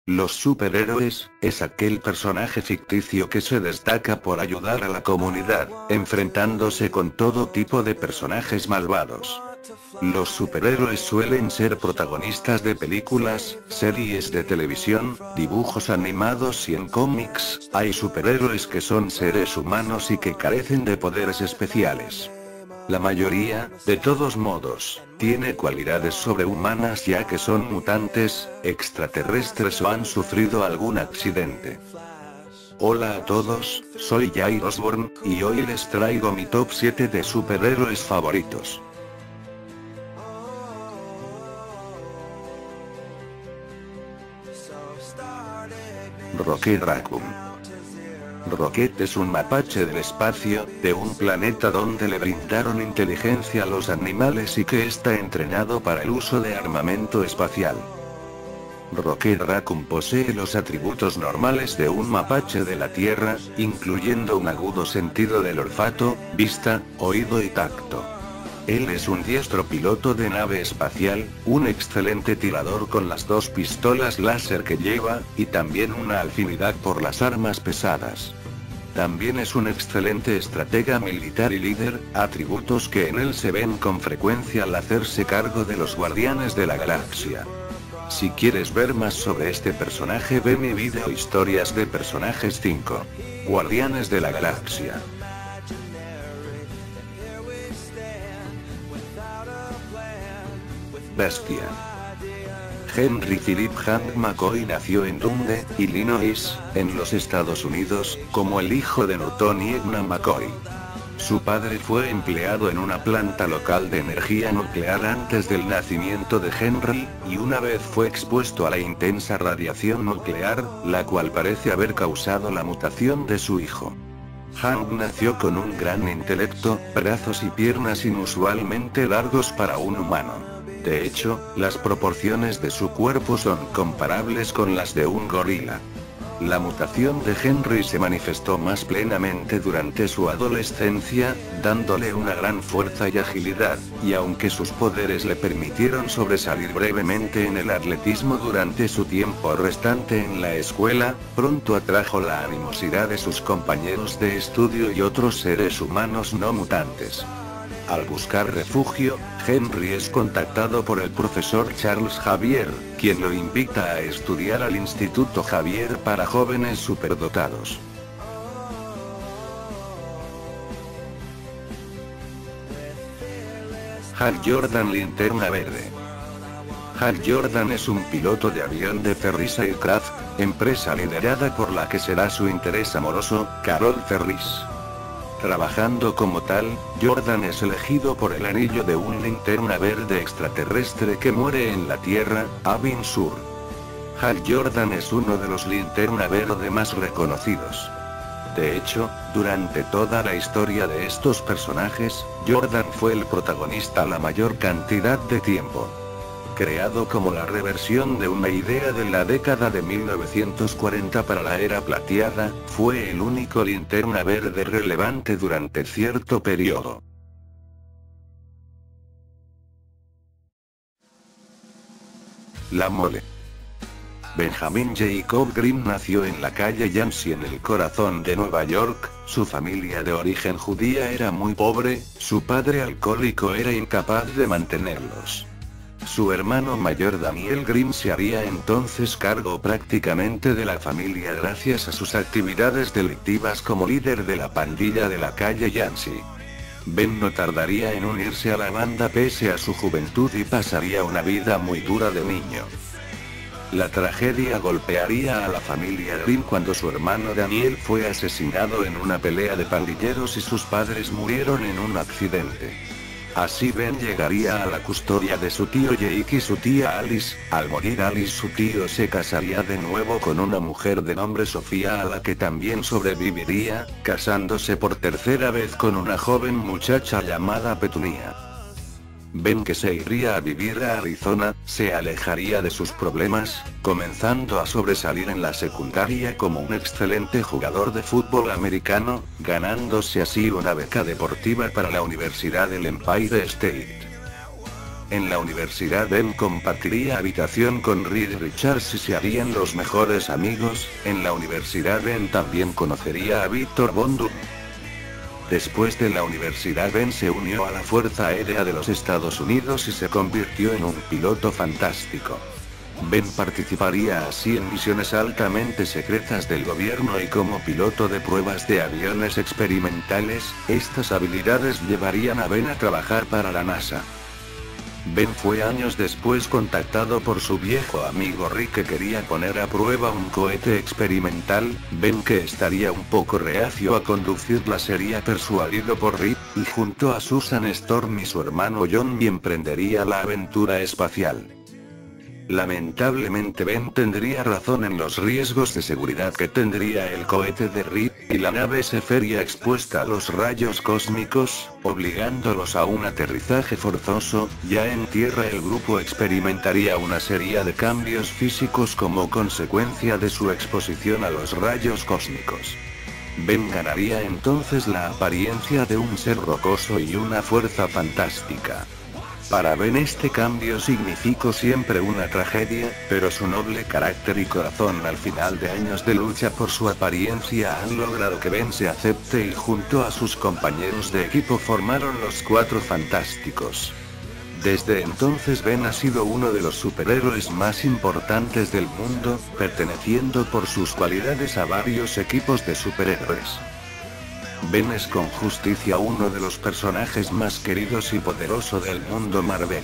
Los superhéroes, es aquel personaje ficticio que se destaca por ayudar a la comunidad, enfrentándose con todo tipo de personajes malvados. Los superhéroes suelen ser protagonistas de películas, series de televisión, dibujos animados y en cómics. Hay superhéroes que son seres humanos y que carecen de poderes especiales. La mayoría, de todos modos, tiene cualidades sobrehumanas ya que son mutantes, extraterrestres o han sufrido algún accidente. Hola a todos, soy Jay Osborne, y hoy les traigo mi top 7 de superhéroes favoritos. Rocket Raccoon. Rocket es un mapache del espacio, de un planeta donde le brindaron inteligencia a los animales y que está entrenado para el uso de armamento espacial. Rocket Raccoon posee los atributos normales de un mapache de la Tierra, incluyendo un agudo sentido del olfato, vista, oído y tacto. Él es un diestro piloto de nave espacial, un excelente tirador con las 2 pistolas láser que lleva, y también una afinidad por las armas pesadas. También es un excelente estratega militar y líder, atributos que en él se ven con frecuencia al hacerse cargo de los Guardianes de la Galaxia. Si quieres ver más sobre este personaje, ve mi video Historias de Personajes 5. Guardianes de la Galaxia. Bestia. Henry Philip Hank McCoy nació en Dundee, Illinois, en los Estados Unidos, como el hijo de Newton y Edna McCoy. Su padre fue empleado en una planta local de energía nuclear antes del nacimiento de Henry, y una vez fue expuesto a la intensa radiación nuclear, la cual parece haber causado la mutación de su hijo. Hank nació con un gran intelecto, brazos y piernas inusualmente largos para un humano. De hecho, las proporciones de su cuerpo son comparables con las de un gorila. La mutación de Henry se manifestó más plenamente durante su adolescencia, dándole una gran fuerza y agilidad, y aunque sus poderes le permitieron sobresalir brevemente en el atletismo durante su tiempo restante en la escuela, pronto atrajo la animosidad de sus compañeros de estudio y otros seres humanos no mutantes. Al buscar refugio, Henry es contactado por el profesor Charles Xavier, quien lo invita a estudiar al Instituto Xavier para jóvenes superdotados. Hal Jordan Linterna Verde. Hal Jordan es un piloto de avión de Ferris Aircraft, empresa liderada por la que será su interés amoroso, Carol Ferris. Trabajando como tal, Jordan es elegido por el anillo de un linterna verde extraterrestre que muere en la Tierra, Abin Sur. Hal Jordan es uno de los linterna verde más reconocidos. De hecho, durante toda la historia de estos personajes, Jordan fue el protagonista la mayor cantidad de tiempo. Creado como la reversión de una idea de la década de 1940 para la era plateada, fue el único linterna verde relevante durante cierto periodo. La Mole. Benjamin Jacob Grimm nació en la calle Yancey en el corazón de Nueva York. Su familia de origen judía era muy pobre, su padre alcohólico era incapaz de mantenerlos. Su hermano mayor Daniel Grimm se haría entonces cargo prácticamente de la familia gracias a sus actividades delictivas como líder de la pandilla de la calle Yancey. Ben no tardaría en unirse a la banda pese a su juventud y pasaría una vida muy dura de niño. La tragedia golpearía a la familia Grimm cuando su hermano Daniel fue asesinado en una pelea de pandilleros y sus padres murieron en un accidente. Así Ben llegaría a la custodia de su tío Jake y su tía Alice. Al morir Alice, su tío se casaría de nuevo con una mujer de nombre Sofía a la que también sobreviviría, casándose por tercera vez con una joven muchacha llamada Petunia. Ben, que se iría a vivir a Arizona, se alejaría de sus problemas, comenzando a sobresalir en la secundaria como un excelente jugador de fútbol americano, ganándose así una beca deportiva para la Universidad del Empire State. En la universidad Ben compartiría habitación con Reed Richards y se harían los mejores amigos. En la universidad Ben también conocería a Victor Von Doom. Después de la universidad Ben se unió a la Fuerza Aérea de los Estados Unidos y se convirtió en un piloto fantástico. Ben participaría así en misiones altamente secretas del gobierno y como piloto de pruebas de aviones experimentales. Estas habilidades llevarían a Ben a trabajar para la NASA. Ben fue años después contactado por su viejo amigo Rick que quería poner a prueba un cohete experimental. Ben, que estaría un poco reacio a conducirla, sería persuadido por Rick, y junto a Susan Storm y su hermano John emprendería la aventura espacial. Lamentablemente Ben tendría razón en los riesgos de seguridad que tendría el cohete de Reed, y la nave se vería expuesta a los rayos cósmicos, obligándolos a un aterrizaje forzoso. Ya en tierra el grupo experimentaría una serie de cambios físicos como consecuencia de su exposición a los rayos cósmicos. Ben ganaría entonces la apariencia de un ser rocoso y una fuerza fantástica. Para Ben este cambio significó siempre una tragedia, pero su noble carácter y corazón al final de años de lucha por su apariencia han logrado que Ben se acepte, y junto a sus compañeros de equipo formaron los Cuatro Fantásticos. Desde entonces Ben ha sido uno de los superhéroes más importantes del mundo, perteneciendo por sus cualidades a varios equipos de superhéroes. Ben es con justicia uno de los personajes más queridos y poderoso del mundo Marvel.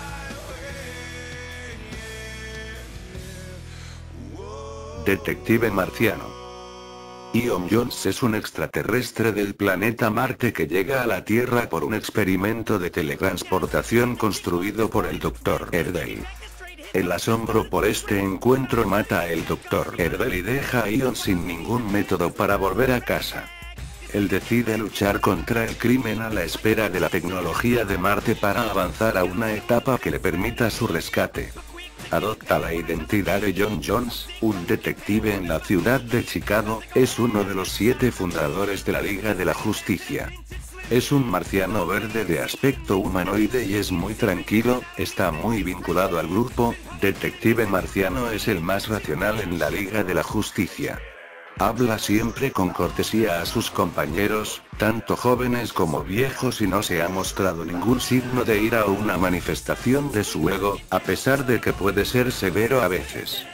Detective marciano. Ion Jones es un extraterrestre del planeta Marte que llega a la Tierra por un experimento de teletransportación construido por el Dr. Erdel. El asombro por este encuentro mata a el Dr. Erdel y deja a Ion sin ningún método para volver a casa. Él decide luchar contra el crimen a la espera de la tecnología de Marte para avanzar a una etapa que le permita su rescate. Adopta la identidad de John Jones, un detective en la ciudad de Chicago. Es uno de los 7 fundadores de la Liga de la Justicia. Es un marciano verde de aspecto humanoide y es muy tranquilo, está muy vinculado al grupo. Detective marciano es el más racional en la Liga de la Justicia. Habla siempre con cortesía a sus compañeros, tanto jóvenes como viejos, y no se ha mostrado ningún signo de ira o una manifestación de su ego, a pesar de que puede ser severo a veces.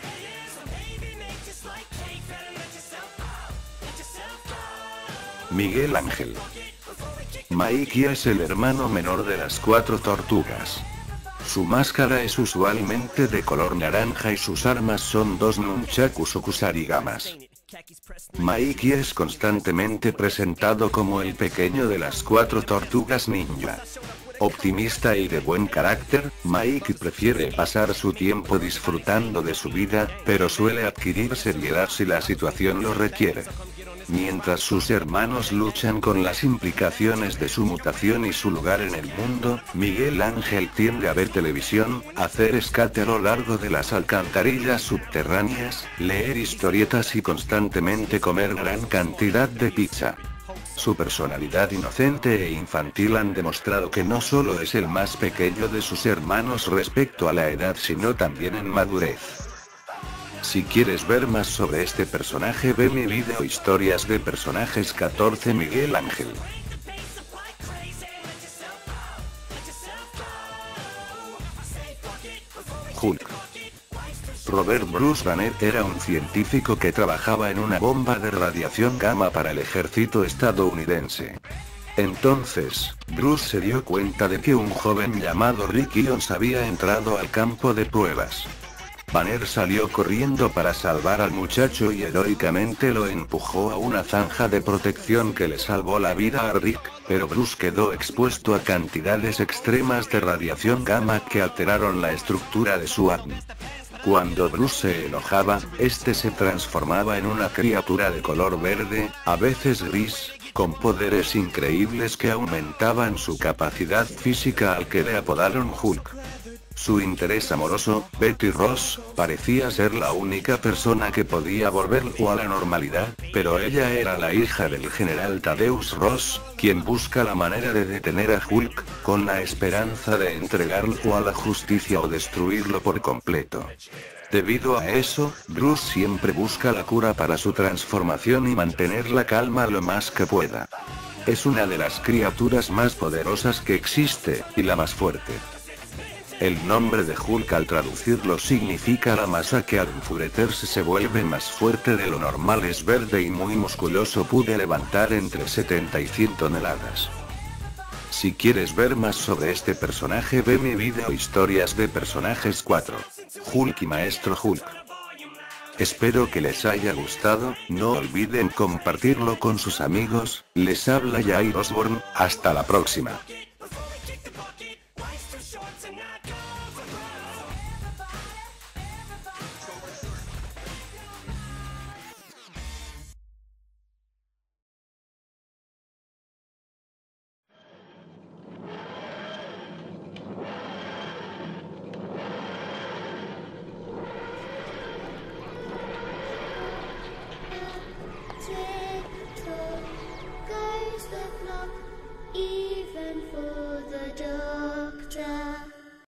Miguel Ángel. Mikey es el hermano menor de las 4 tortugas. Su máscara es usualmente de color naranja y sus armas son 2 nunchakus o kusarigamas. Mikey es constantemente presentado como el pequeño de las 4 tortugas ninja. Optimista y de buen carácter, Mikey prefiere pasar su tiempo disfrutando de su vida, pero suele adquirir seriedad si la situación lo requiere. Mientras sus hermanos luchan con las implicaciones de su mutación y su lugar en el mundo, Miguel Ángel tiende a ver televisión, hacer escate a lo largo de las alcantarillas subterráneas, leer historietas y constantemente comer gran cantidad de pizza. Su personalidad inocente e infantil han demostrado que no solo es el más pequeño de sus hermanos respecto a la edad, sino también en madurez. Si quieres ver más sobre este personaje, ve mi video Historias de Personajes 14 Miguel Ángel. Hulk. Robert Bruce Banner era un científico que trabajaba en una bomba de radiación gamma para el ejército estadounidense. Entonces, Bruce se dio cuenta de que un joven llamado Rick Ions había entrado al campo de pruebas. Banner salió corriendo para salvar al muchacho y heroicamente lo empujó a una zanja de protección que le salvó la vida a Rick, pero Bruce quedó expuesto a cantidades extremas de radiación gamma que alteraron la estructura de su ADN. Cuando Bruce se enojaba, este se transformaba en una criatura de color verde, a veces gris, con poderes increíbles que aumentaban su capacidad física, al que le apodaron Hulk. Su interés amoroso, Betty Ross, parecía ser la única persona que podía volverlo a la normalidad, pero ella era la hija del general Thaddeus Ross, quien busca la manera de detener a Hulk, con la esperanza de entregarlo a la justicia o destruirlo por completo. Debido a eso, Bruce siempre busca la cura para su transformación y mantener la calma lo más que pueda. Es una de las criaturas más poderosas que existe, y la más fuerte. El nombre de Hulk al traducirlo significa la masa que al enfurecerse se vuelve más fuerte de lo normal. Es verde y muy musculoso, puede levantar entre 70 y 100 toneladas. Si quieres ver más sobre este personaje, ve mi video Historias de Personajes 4. Hulk y Maestro Hulk. Espero que les haya gustado, no olviden compartirlo con sus amigos. Les habla Jair Osborne, hasta la próxima. Even for the dark.